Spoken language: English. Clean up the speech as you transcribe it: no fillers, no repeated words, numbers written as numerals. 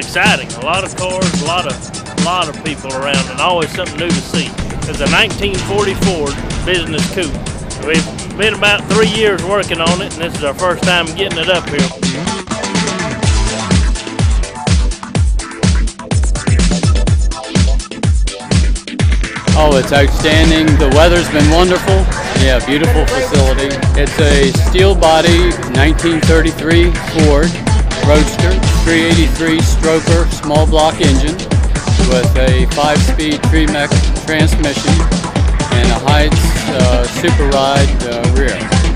exciting. A lot of cars, a lot of people around, and always something new to see. It's a 1944 business coupe. We've been about 3 years working on it, and this is our first time getting it up here. Oh, it's outstanding. The weather's been wonderful. Yeah, beautiful facility. It's a steel body 1933 Ford Roadster, 383 stroker small block engine with a 5-speed Tremec transmission and a Heights Super Ride rear.